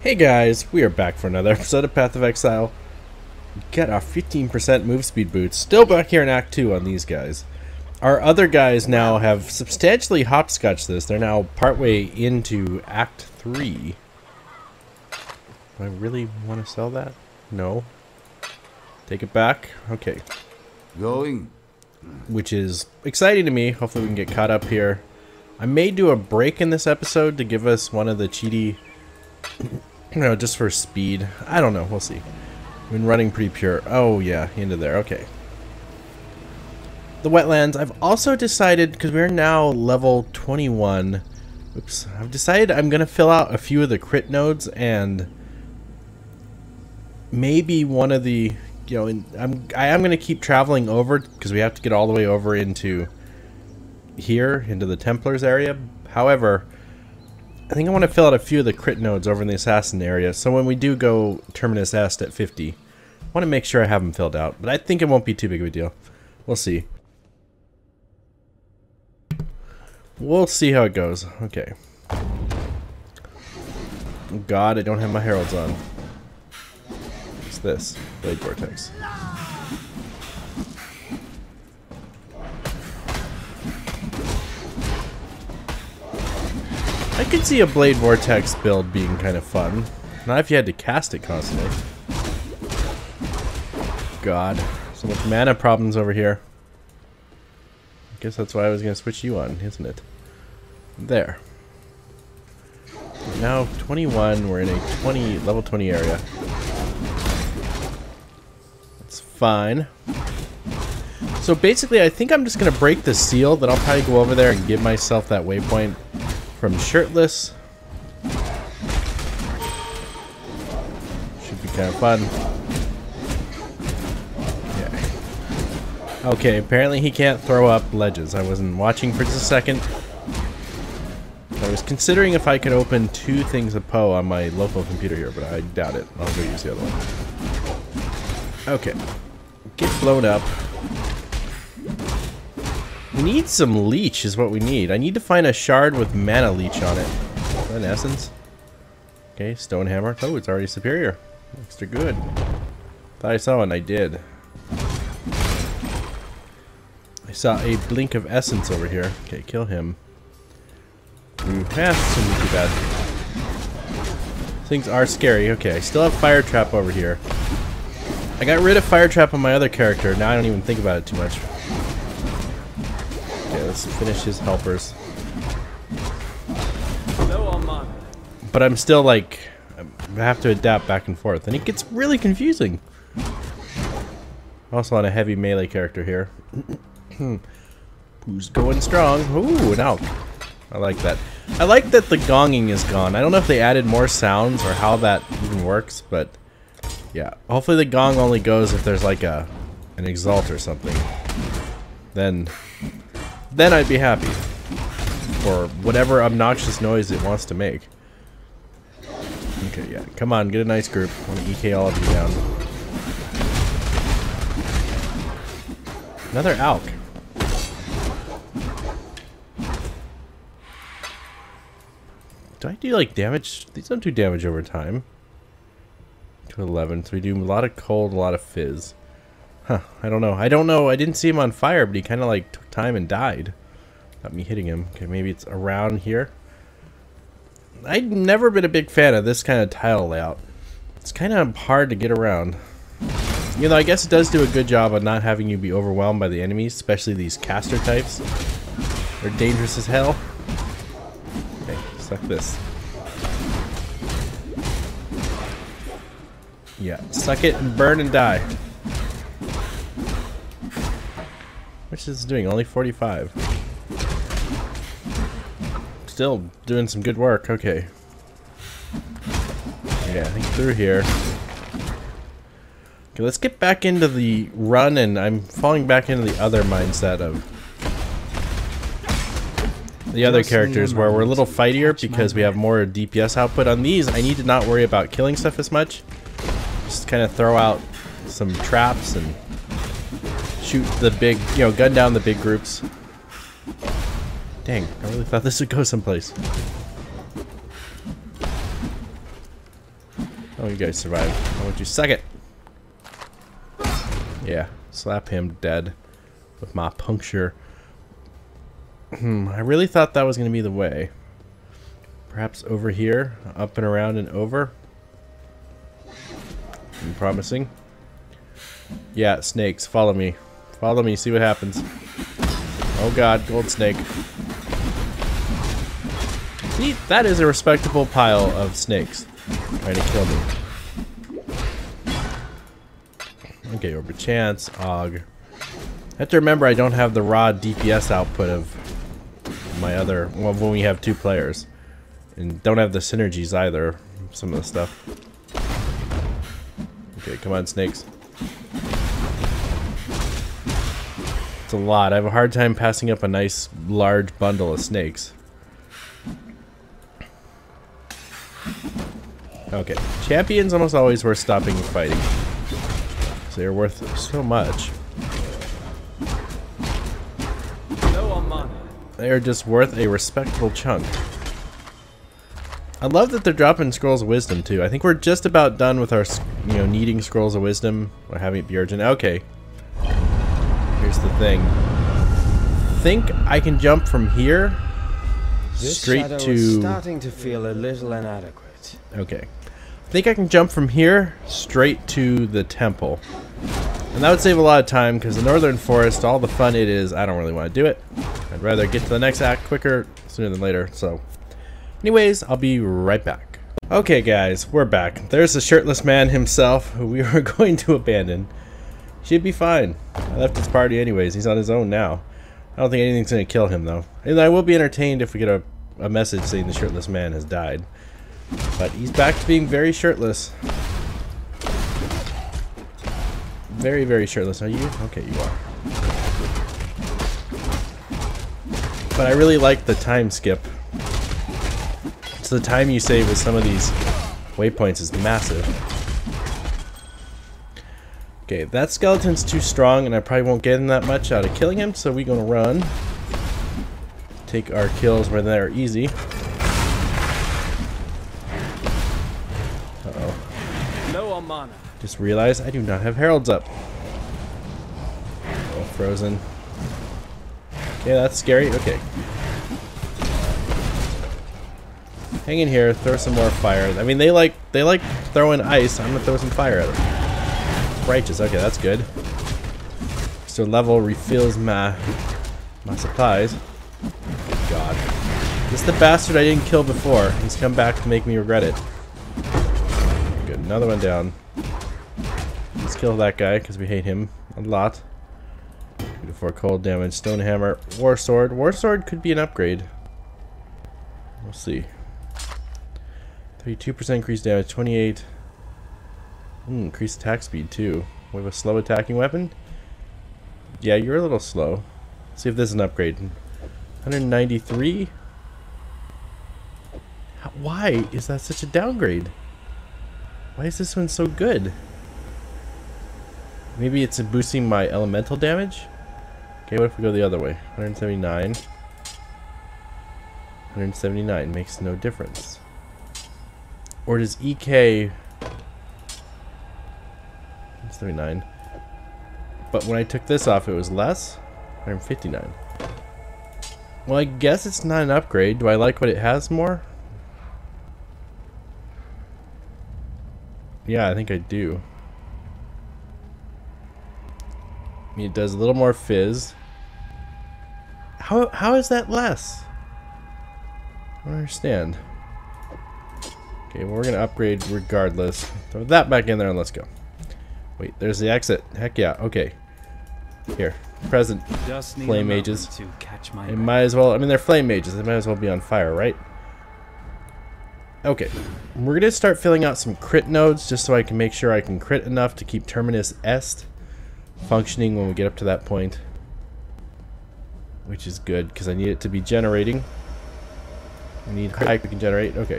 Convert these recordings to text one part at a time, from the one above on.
Hey guys, we are back for another episode of Path of Exile. Get our 15% move speed boots. Still back here in Act 2 on these guys. Our other guys now have substantially hopscotched this. They're now partway into Act 3. Do I really want to sell that? No. Take it back? Okay. Going? Which is exciting to me. Hopefully we can get caught up here. I may do a break in this episode to give us one of the cheaty... No, just for speed. I don't know. We'll see. I've been running pretty pure. Oh, yeah. Into there. Okay. The wetlands. I've also decided, because we're now level 21. Oops. I've decided I'm going to fill out a few of the crit nodes and maybe one of the, you know, I am going to keep traveling over because we have to get all the way over into here, into the Templars area. However, I think I want to fill out a few of the crit nodes over in the Assassin area, so when we do go Terminus Est at 50, I want to make sure I have them filled out, but I think it won't be too big of a deal. We'll see. We'll see how it goes. Okay. Oh God, I don't have my heralds on. What's this? Blade Vortex. I could see a Blade Vortex build being kind of fun. Not if you had to cast it constantly. God, so much mana problems over here. I guess that's why I was going to switch you on, isn't it? There. Now 21, we're in a level 20 area. That's fine. So basically, I think I'm just going to break the seal, then I'll probably go over there and give myself that waypoint from Shirtless. Should be kind of fun. Yeah. Okay, apparently he can't throw up ledges. I wasn't watching for just a second. I was considering if I could open two things of Poe on my local computer here, but I doubt it. I'll go use the other one. Okay. Get blown up. We need some leech is what we need. I need to find a shard with mana leech on it. Is that an essence? Okay, stone hammer. Oh, it's already superior. Extra good. Thought I saw one. I did. I saw a blink of essence over here. Okay, kill him. Ooh, this shouldn't be too bad. Things are scary. Okay, I still have fire trap over here. I got rid of fire trap on my other character. Now I don't even think about it too much. Okay, let's finish his helpers. But I'm still like, I have to adapt back and forth, and it gets really confusing. Also on a heavy melee character here. Who's going strong? Ooh, an elk. I like that. I like that the gonging is gone. I don't know if they added more sounds or how that even works, but yeah. Hopefully the gong only goes if there's like an exalt or something. Then I'd be happy. Or whatever obnoxious noise it wants to make. Okay, yeah. Come on, get a nice group. I want to EK all of you down. Another Alk. Do I do like damage? These don't do damage over time. To 11. So we do a lot of cold, a lot of fizz. Huh, I don't know. I didn't see him on fire, but he kind of like took time and died. Not me hitting him. Okay, maybe it's around here. I've never been a big fan of this kind of tile layout. It's kind of hard to get around. You know, I guess it does do a good job of not having you be overwhelmed by the enemies, especially these caster types. They're dangerous as hell. Okay, suck this. Yeah, suck it and burn and die. Which is doing only 45. Still doing some good work. Okay. Yeah, I think through here. Okay, let's get back into the run, and I'm falling back into the other mindset of the other characters where we're a little fightier because we have more DPS output. On these, I need to not worry about killing stuff as much. Just kind of throw out some traps and shoot the big, you know, gun down the big groups. Dang, I really thought this would go someplace. Oh, you guys survived. Why don't you suck it? Yeah, slap him dead with my puncture. I really thought that was going to be the way. Perhaps over here, up and around and over. I'm promising. Yeah, snakes, follow me. Follow me, see what happens. Oh god, gold snake. See, that is a respectable pile of snakes trying to kill me. Okay, over chance, Og. I have to remember I don't have the raw DPS output of my other, well, when we have 2 players. And don't have the synergies either, some of the stuff. Okay, come on, snakes. It's a lot. I have a hard time passing up a nice, large bundle of snakes. Okay, champions almost always worth stopping and fighting. So they're worth so much. They are just worth a respectable chunk. I love that they're dropping Scrolls of Wisdom too. I think we're just about done with our, needing Scrolls of Wisdom or having it be urgent. Okay. Here's the thing. Think I can jump from here straight to. Is starting to feel a little inadequate. Okay. I think I can jump from here straight to the temple. And that would save a lot of time because the Northern Forest, all the fun it is, I don't really want to do it. I'd rather get to the next act quicker sooner than later. So, anyways, I'll be right back. Okay, guys, we're back. There's the shirtless man himself who we were going to abandon. Should be fine. I left his party anyways. He's on his own now. I don't think anything's going to kill him, though. And I will be entertained if we get a message saying the shirtless man has died. But he's back to being very shirtless. Very, very shirtless. Are you? Okay, you are. But I really like the time skip. So the time you save with some of these waypoints is massive. Okay, that skeleton's too strong and I probably won't get him that much out of killing him, so we're gonna run. Take our kills where they're easy. Uh-oh. No mana. Just realized I do not have heralds up. Oh, frozen. Okay, that's scary. Okay. Hang in here, throw some more fire. I mean, they like throwing ice. I'm gonna throw some fire at them. It's righteous. Okay, that's good. So level refills my supplies. God, this is the bastard I didn't kill before. He's come back to make me regret it. Good, another one down. Let's kill that guy because we hate him a lot. 2 to 4 cold damage. Stone hammer. War sword. War sword could be an upgrade. We'll see. 32% increased damage. 28. Increased attack speed too. We have a slow attacking weapon. Yeah, you're a little slow. Let's see if this is an upgrade. 193. Why is that such a downgrade? Why is this one so good? Maybe it's boosting my elemental damage? Okay, what if we go the other way? 179. 179 makes no difference. Or does EK... 179. But when I took this off, it was less? 159. Well, I guess it's not an upgrade. Do I like what it has more? Yeah, I think I do. I mean, it does a little more fizz. How is that less? I don't understand. Okay, well, we're gonna upgrade regardless. Throw that back in there and let's go. Wait, there's the exit. Heck yeah. Okay. Here, present flame mages. It might as well. I mean, they're flame mages. They might as well be on fire, right? Okay, we're gonna start filling out some crit nodes just so I can make sure I can crit enough to keep Terminus Est functioning when we get up to that point, which is good because I need it to be generating. I need high we can generate. Okay.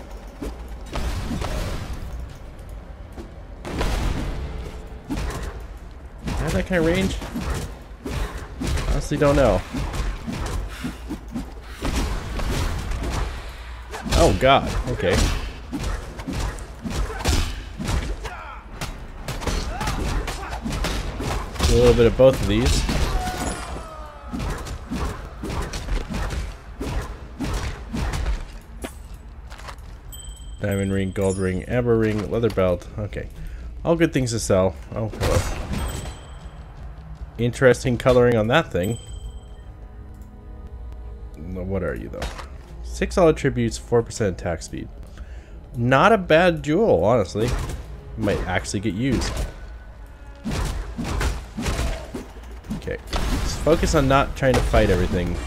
Have that kind of range? Honestly, don't know. Oh god. Okay. a little bit of both of these. Diamond ring, gold ring, amber ring, leather belt. Okay. All good things to sell. Oh, hello. Interesting coloring on that thing. What are you, though? 6 all attributes, 4% attack speed. Not a bad jewel, honestly. Might actually get used. Okay. Let's focus on not trying to fight everything.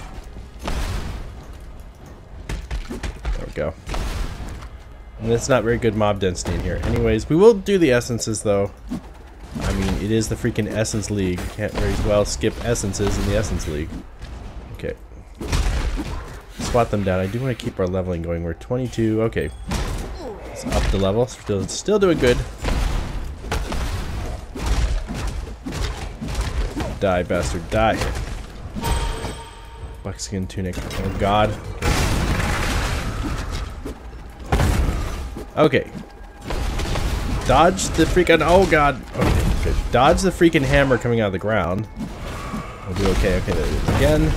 There we go. And it's not very good mob density in here. Anyways, we will do the essences, though. I mean, it is the freaking Essence League. Can't very well skip essences in the Essence League. Okay. Swat them down. I do want to keep our leveling going. We're 22. Okay. Let's up the level. Still doing good. Die, bastard. Die. Buckskin tunic. Oh, God. Okay. Dodge the freaking... Oh, God. Okay, good. Dodge the freaking hammer coming out of the ground. We'll do okay. Okay, there it is again.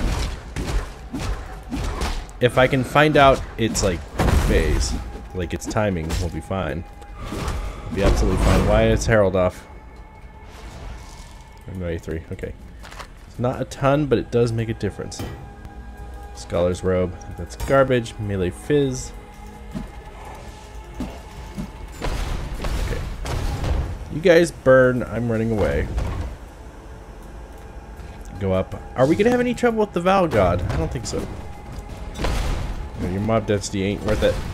If I can find out its, like, phase, like its timing, we'll be fine. We'll be absolutely fine. Why is Herald off? No, A3. Okay. It's not a ton, but it does make a difference. Scholar's robe. I think that's garbage. Melee fizz. Okay. You guys burn. I'm running away. Go up. Are we going to have any trouble with the Val God? I don't think so. Your mob density ain't worth it.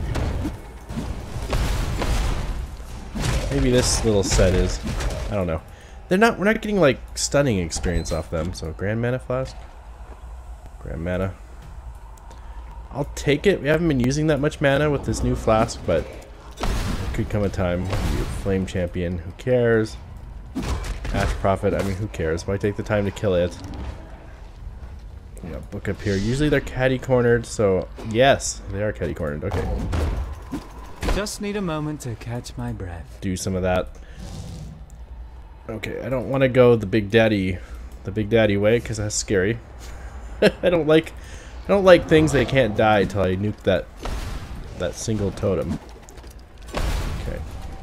Maybe this little set is. I don't know. We're not getting like stunning experience off them. So Grand Mana Flask. Grand Mana. I'll take it. We haven't been using that much mana with this new flask, but there could come a time. Flame Champion. Who cares? Ash Prophet. I mean, who cares? Why take the time to kill it? Yeah, book up here. Usually they're catty-cornered, so yes, they are catty-cornered. Okay. Just need a moment to catch my breath. Do some of that. Okay, I don't want to go the Big Daddy way, because that's scary. I don't like things that can't die till I nuke that single totem. Okay.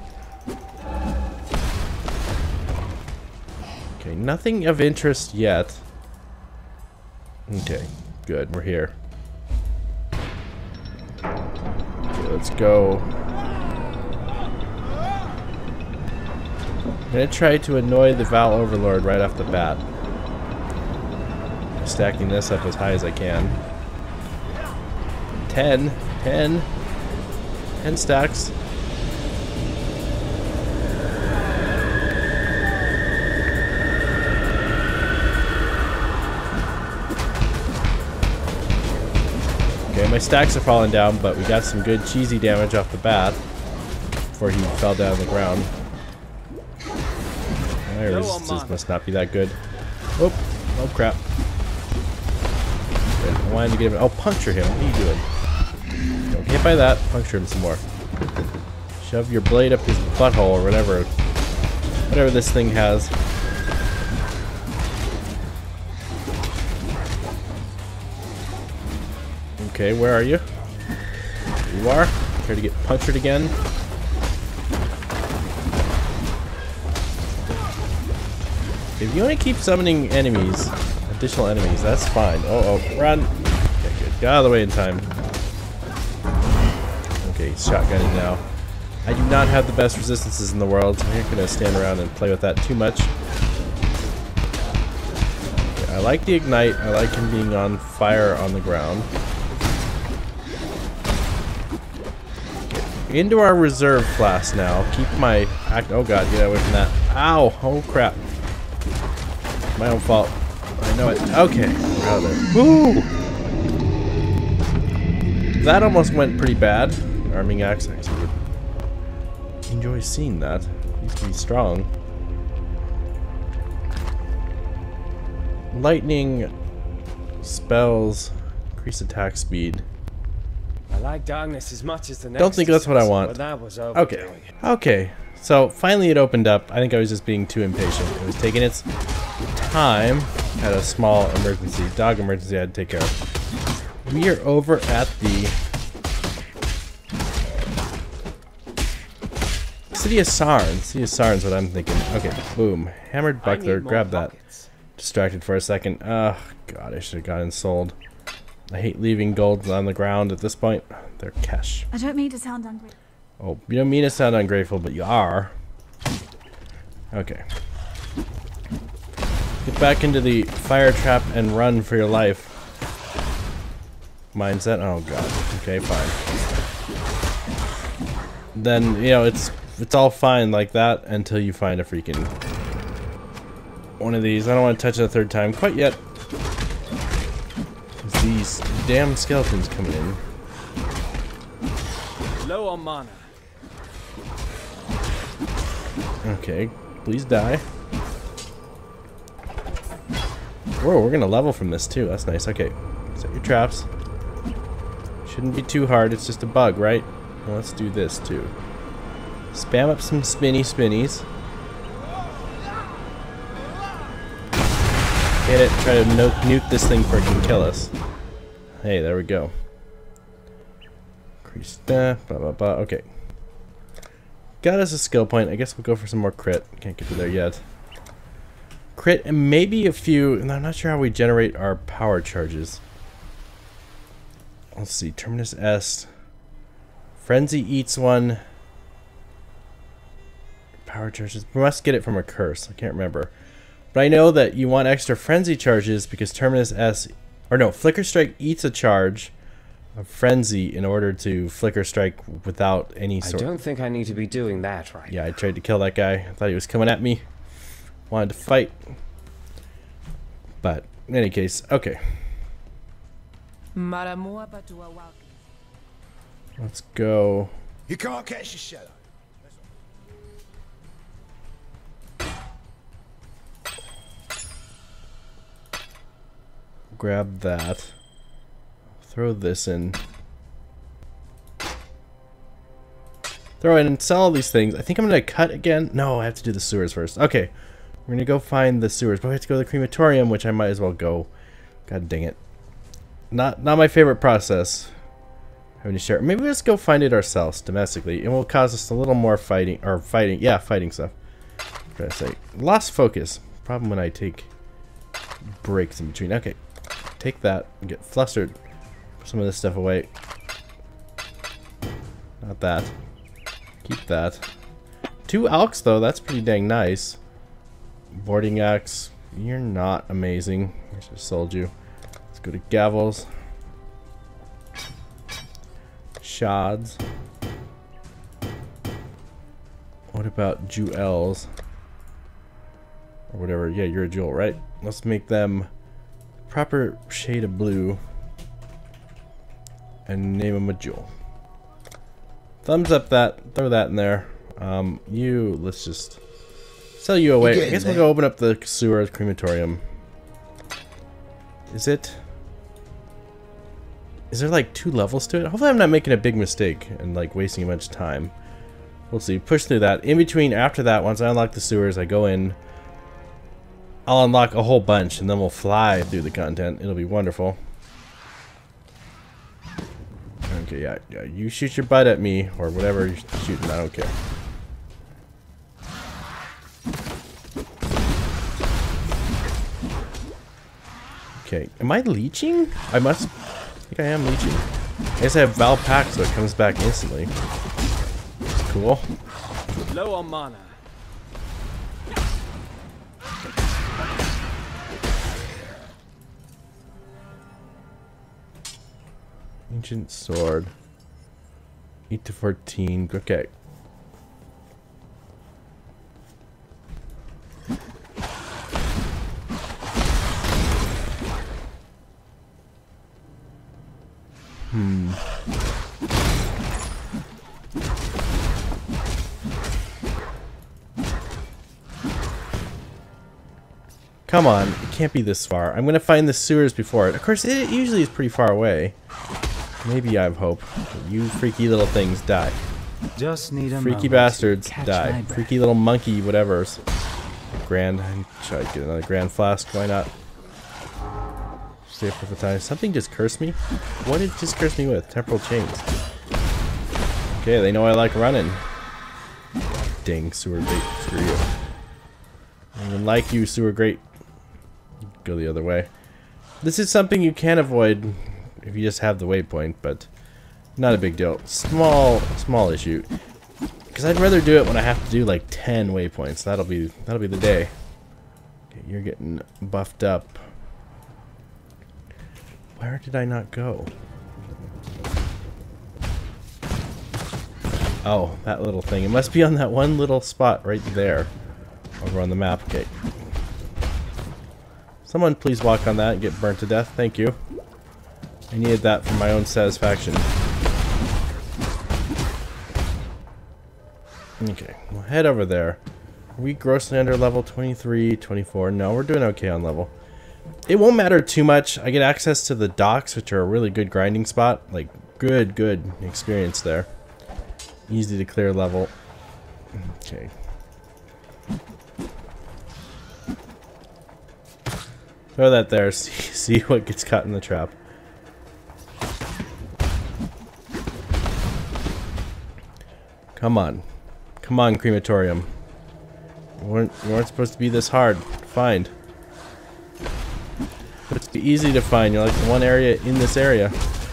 Okay, nothing of interest yet. Okay, good, we're here. Okay, let's go. I'm gonna try to annoy the Val Overlord right off the bat. Stacking this up as high as I can. 10 stacks. Okay, my stacks are falling down, but we got some good cheesy damage off the bat before he fell down on the ground. My resistance must not be that good. Oh crap. Good. I wanted to get him. Oh, puncture him. What are you doing? Don't get hit by that. Puncture him some more. Shove your blade up his butthole or whatever this thing has. Okay, where are you? You are. Try to get punctured again. If you only keep summoning enemies, additional enemies, that's fine. Oh, run! Okay, good. Get out of the way in time. Okay, he's shotgunning now. I do not have the best resistances in the world, so I'm not gonna stand around and play with that too much. Okay, I like the ignite. I like him being on fire on the ground. Okay, into our reserve flask now. Keep my oh god, get away from that. Ow! Oh crap. My own fault. I know it. Okay, we're out of there. Woo! That almost went pretty bad. Arming axe. I would enjoy seeing that. He's pretty strong. Lightning spells increase attack speed. A like darkness as much as the next. Don't think that's what I want. But that was Okay. overdoing it. Okay. So finally it opened up. I think I was just being too impatient. It was taking its time. Had a small emergency, dog emergency I had to take care of. We are over at the City of Sarn. City of Sarn's what I'm thinking. Okay, boom. Hammered buckler. Grab that. Distracted for a second. Oh, God, I should have gotten sold. I hate leaving gold on the ground at this point. They're cash. I don't mean to sound ungrateful. Oh, you don't mean to sound ungrateful, but you are. Okay. Get back into the fire trap and run for your life. Mindset. Oh, God. Okay, fine. Then, you know, it's all fine like that until you find a freaking one of these. I don't want to touch it a third time quite yet. There's these damn skeletons coming in. Low on mana. Okay, please die. Whoa, we're gonna level from this too. That's nice. Okay, set your traps. Shouldn't be too hard. It's just a bug, right? Well, let's do this too. Spam up some spinnies. Hit it. Try to nuke this thing before it can kill us. Hey, there we go. Increase that. Blah blah blah. Okay. Got us a skill point. I guess we'll go for some more crit. Can't get to there yet. Crit and maybe a few. And I'm not sure how we generate our power charges. Let's see. Terminus S. Frenzy eats one. Power charges. We must get it from a curse. I can't remember. But I know that you want extra frenzy charges because Terminus S. Or no, Flicker Strike eats a charge of frenzy in order to Flicker Strike without any sort. I don't think I need to be doing that right. Yeah, I tried to kill that guy. I thought he was coming at me. Wanted to fight. But in any case, okay. Let's go. You can't catch the shadow. Grab that. Throw this in. Throw in and sell all these things. I think I'm going to cut again. No, I have to do the sewers first. Okay. We're going to go find the sewers. But we have to go to the crematorium, which I might as well go. God dang it. Not my favorite process. Having to share. Maybe let's go find it ourselves domestically. It will cause us a little more fighting. Or fighting. Yeah, fighting stuff. I'm trying to say. Lost focus. Problem when I take breaks in between. Okay. Take that and get flustered. Put some of this stuff away. Not that. Keep that. 2 Alks though, that's pretty dang nice. Boarding axe, you're not amazing. I should have sold you. Let's go to Gavels. Shards. What about jewels? Or whatever. Yeah, you're a jewel, right? Let's make them proper shade of blue and name them a jewel. Thumbs up that, throw that in there. Let's just sell you away. I guess we'll go open up the sewer crematorium. Is there like 2 levels to it? Hopefully I'm not making a big mistake and like wasting a bunch of time. We'll see. Push through that. In between, after that, once I unlock the sewers, I go in. I'll unlock a whole bunch and then we'll fly through the content. It'll be wonderful. Okay, yeah, you shoot your butt at me or whatever you're shooting, I don't care. Okay, am I leeching? I think I am leeching. I guess I have Val Pack so it comes back instantly. That's cool. Low on mana. Ancient sword. 8 to 14. Okay. Come on, it can't be this far. I'm gonna find the sewers before it. Of course, it usually is pretty far away. Maybe I have hope. You freaky little things die. Just need a Freaky moment bastards to catch die. my breath. Freaky little monkey whatevers. Grand. Try to get another grand flask. Why not? Stay up for the time. Something just cursed me? What did it just curse me with? Temporal chains. Okay, they know I like running. Dang, sewer bait. Screw you. I don't even like you, sewer grate. Go the other way. This is something you can avoid if you just have the waypoint, but not a big deal. Small issue. Because I'd rather do it when I have to do like 10 waypoints. That'll be the day. Okay, you're getting buffed up. Where did I not go? Oh, that little thing. It must be on that one little spot right there. Over on the map. Okay. Someone please walk on that and get burnt to death. Thank you. I needed that for my own satisfaction. Okay, we'll head over there. Are we grossly under level 23, 24? No, we're doing okay on level. It won't matter too much. I get access to the docks, which are a really good grinding spot. Like, good experience there. Easy to clear level. Okay. Throw that there, see what gets caught in the trap. Come on. Come on, crematorium. You weren't supposed to be this hard to find. But it's easy to find. You're like the one area in this area.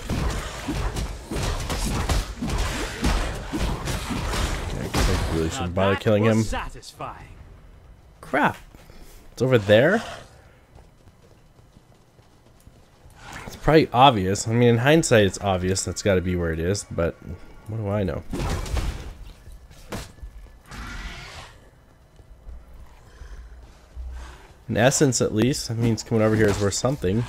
Okay, I guess I really shouldn't bother killing him. Satisfying. Crap. It's over there? It's probably obvious. I mean, in hindsight, it's obvious. That's got to be where it is, but what do I know? In essence, at least, that means coming over here is worth something.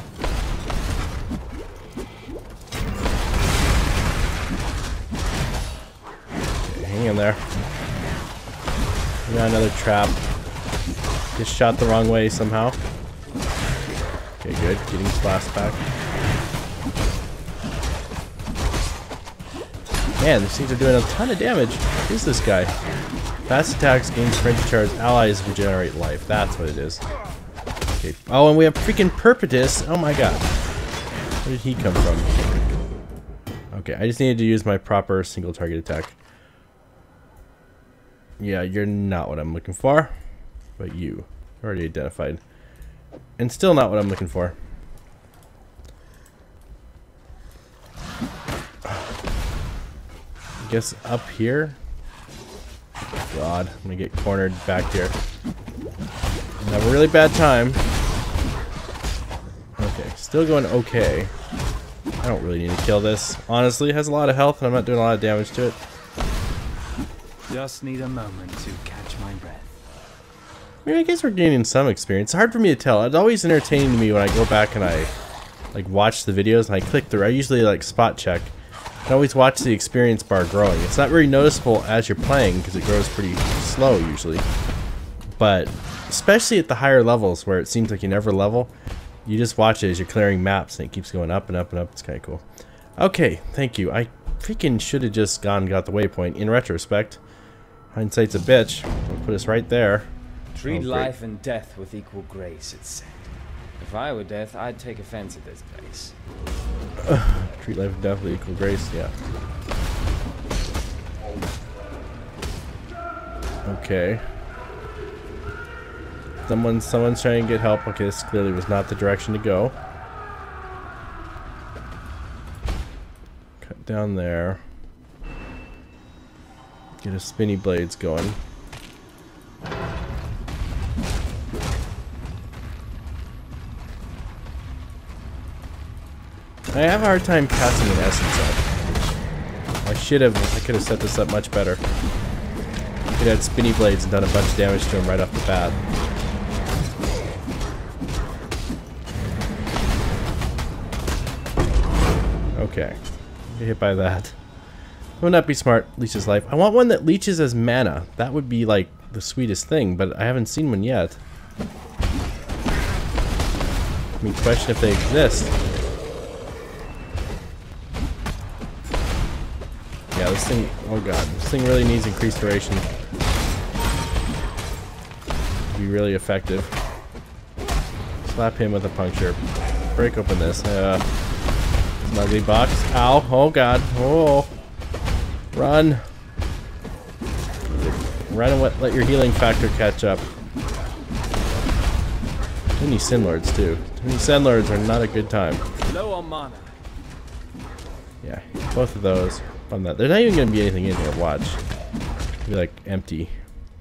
Okay, hang in there. We got another trap. Just shot the wrong way somehow. Okay, good. Getting splashed back. Man, these things are doing a ton of damage. What is this guy? Fast attacks gain sprint charge. Allies regenerate life. That's what it is. Okay. Oh, and we have freaking Perpetus. Oh my god. Where did he come from? Okay, I just needed to use my proper single target attack. Yeah, you're not what I'm looking for. But you. Already identified. And still not what I'm looking for. I guess up here? God, I'm gonna get cornered back here. I have a really bad time. Okay, still going okay. I don't really need to kill this. Honestly, it has a lot of health and I'm not doing a lot of damage to it. Just need a moment to catch my breath. I mean, I guess we're gaining some experience. It's hard for me to tell. It's always entertaining to me when I go back and I like watch the videos and I click through. I usually like spot check. I always watch the experience bar growing. It's not very noticeable as you're playing because it grows pretty slow usually. But especially at the higher levels where it seems like you never level, you just watch it as you're clearing maps and it keeps going up and up and up. It's kind of cool. Okay, thank you. I freaking should have just gone and got the waypoint in retrospect. Hindsight's a bitch. We'll put us right there. Treat Oh, great. life and death with equal grace, it's said. If I were death, I'd take offense at this place. Treat life and death with equal grace, yeah. Okay. Someone's trying to get help. Okay, this clearly was not the direction to go. Cut down there. Get a spinny blades going. I have a hard time passing an essence up. I could have set this up much better. Could have had spinny blades and done a bunch of damage to him right off the bat. Okay. Get hit by that. Would not be smart. Leeches life. I want one that leeches as mana. That would be like the sweetest thing, but I haven't seen one yet. I mean, question if they exist. Yeah, this thing, oh god, this thing really needs increased duration. Be really effective. Slap him with a puncture. Break open this. Ugly box. Ow. Oh god. Oh. Run. Run and let your healing factor catch up. Too many Sin Lords too. Too many Sin Lords are not a good time. Low on mana. Yeah, both of those. On that. There's not even gonna be anything in here. Watch. It'll be like empty.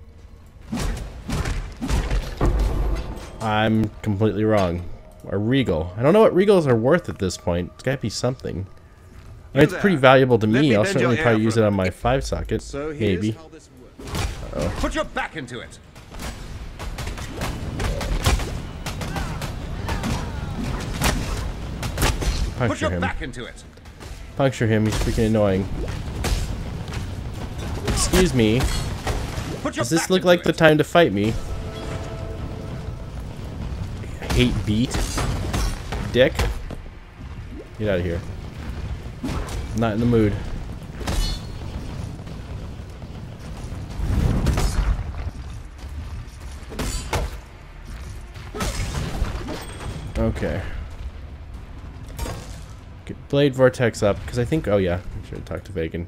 I'm completely wrong. A Regal. I don't know what Regals are worth at this point. It's gotta be something. I mean, it's pretty valuable to me. I'll certainly probably use it on my 5 socket. So maybe. Uh-oh. Put your back into it. Puncture him. Back into it. Puncture him. He's freaking annoying. Excuse me. Does this look like the time to fight me? I hate beat. Dick. Get out of here. I'm not in the mood. Okay. Get Blade Vortex up, because I think, oh yeah, I should have talked to Vagan.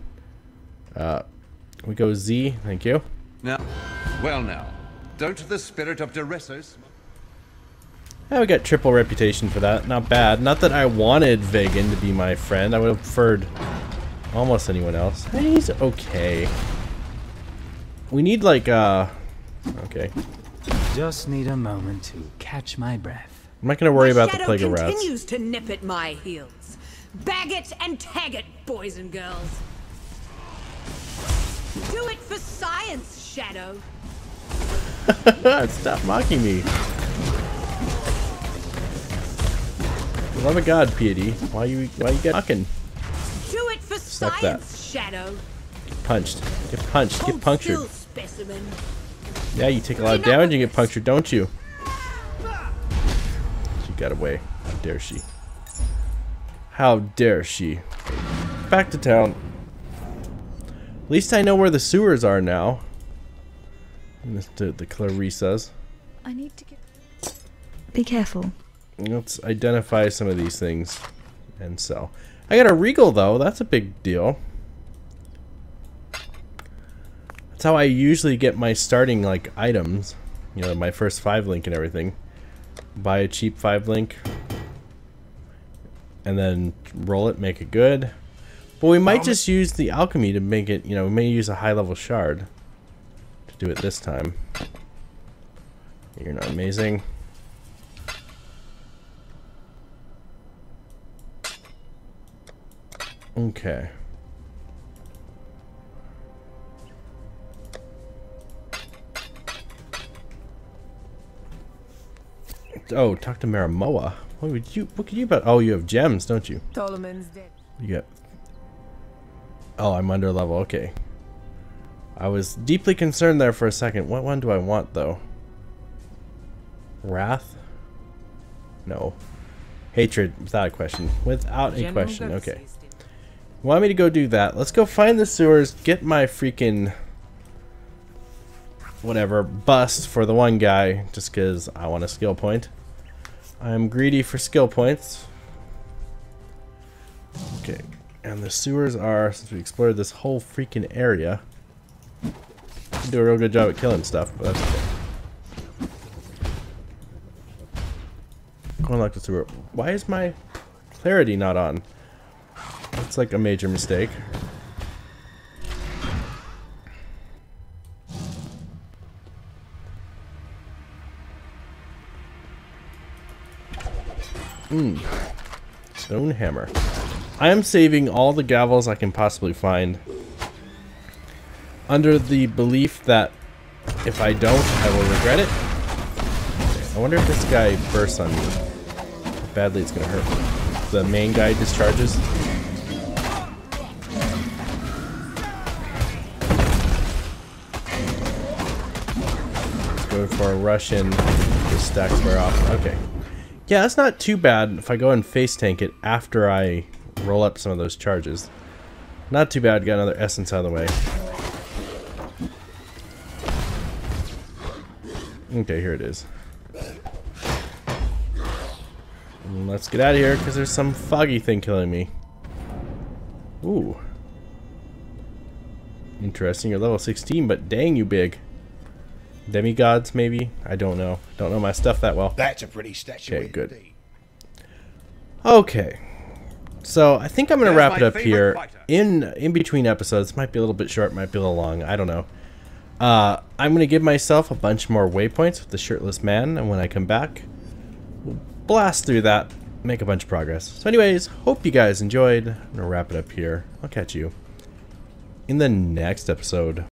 We go Z, thank you. Now, well now, don't the spirit of Deressos... Yeah, we got triple reputation for that, not bad. Not that I wanted Vagan to be my friend, I would have preferred almost anyone else. He's okay. We need like, okay. Just need a moment to catch my breath. I'm not gonna worry about the Plague of Rats. Continues to nip at my heels. Bag it and tag it, boys and girls. Do it for science, Shadow. Stop mocking me. For love of God, Piety. Why you get mocking? Do it for Stop science, that. Shadow. Get punched. Get punched. Get Hold punctured. still, specimen. Yeah, you take a lot of damage and get punctured, don't you? She got away. How dare she? How dare she? Back to town. At least I know where the sewers are now. The Clarissas. I need to get... Be careful. Let's identify some of these things and sell. I got a Regal though. That's a big deal. That's how I usually get my starting like items. You know, my first 5 link and everything. Buy a cheap 5 link. And then roll it, make it good. But we might just use the alchemy to make it, you know, we may use a high level shard to do it this time. You're not amazing. Okay. Oh, talk to Maramoa. What could you about? Oh, you have gems, don't you? Toloman's dead. You got. Oh, I'm under level. Okay. I was deeply concerned there for a second. What one do I want though? Wrath? No. Hatred, without a question. Without a question. Okay. Want me to go do that? Let's go find the sewers. Get my freaking whatever bust for the one guy, just because I want a skill point. I'm greedy for skill points. Okay, and the sewers are, since we explored this whole freaking area, we do a real good job at killing stuff, but that's okay. Go unlock the sewer. Why is my clarity not on? That's like a major mistake. Stone hammer. I am saving all the gavels I can possibly find, under the belief that if I don't, I will regret it. Okay, I wonder if this guy bursts on me. How badly it's gonna hurt. The main guy discharges. Let's go for a rush in. The stacks wear off. Okay. Yeah, that's not too bad if I go and face tank it after I roll up some of those charges. Not too bad. Got another essence out of the way. Okay, here it is. And let's get out of here because there's some foggy thing killing me. Ooh. Interesting. You're level 16, but dang, you big. Demigods, maybe? I don't know. Don't know my stuff that well. That's a pretty statue. Okay, good. Okay. So, I think I'm going to wrap it up here. In between episodes. Might be a little bit short, might be a little long. I don't know. I'm going to give myself a bunch more waypoints with the shirtless man. And when I come back, we'll blast through that. Make a bunch of progress. So anyways, hope you guys enjoyed. I'm going to wrap it up here. I'll catch you in the next episode.